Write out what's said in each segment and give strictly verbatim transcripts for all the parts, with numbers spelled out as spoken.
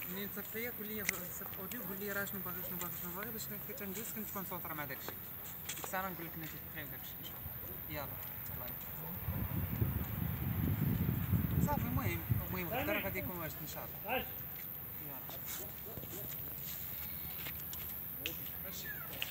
منين تصفيا قول لي صيفط اوديو قول لي راه شنو باغي شنو باغي شنو باغي باش كي تنجلس كنتكونسونطرا مع داكشي. ديك الساعه نقول لك نتي تبقاو داكشي ان شاء الله. يلا تهلاي. صافي المهم المهم غدا راه غادي يكون واجد ان شاء الله. يلا ماشي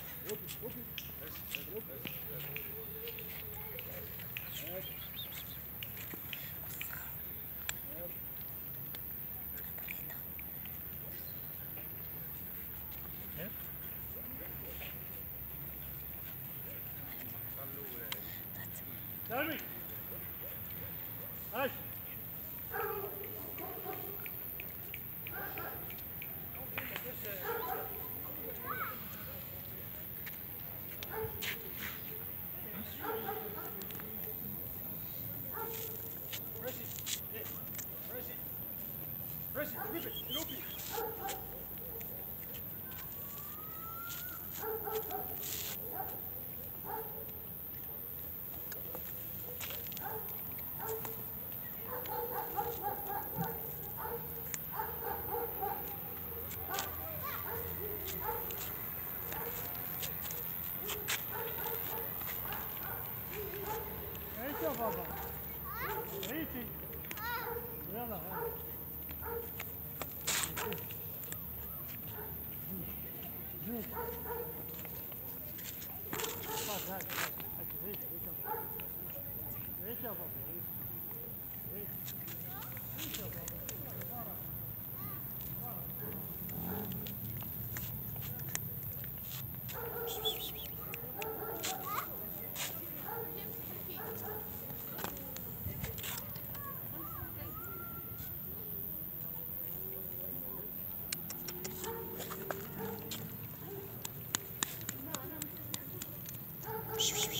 Selmi! Aç! ايش يا بابا؟ ايش؟ يلا ايش يا بابا؟ ايش يا بابا؟ Shh, shh, shh.